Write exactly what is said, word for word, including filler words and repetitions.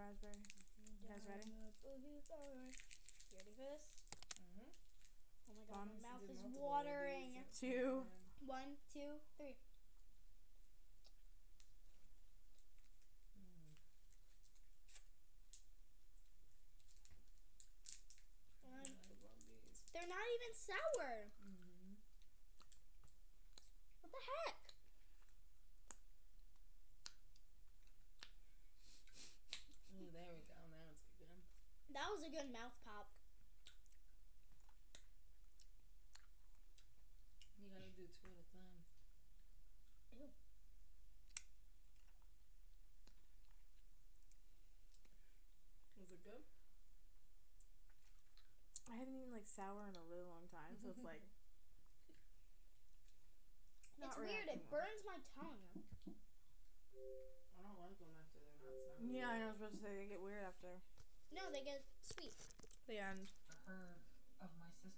raspberry. You guys ready? You ready for this? Mm-hmm. Oh my god, One, my mouth is multiple watering. Two. One, two, three. Mm. Um, I love these. they're not even sour. Mm-hmm. What the heck? Ooh, there we go. Now it's good. That was a good mouth pop. You gotta do two at a time. Ew. Was it good? I haven't eaten like sour in a really long time, so it's like not It's weird. It reacting well. burns my tongue. I don't like them after they're not sour. Yeah, I know. I was supposed to say they get weird after No, they get sweet. the end. I heard of my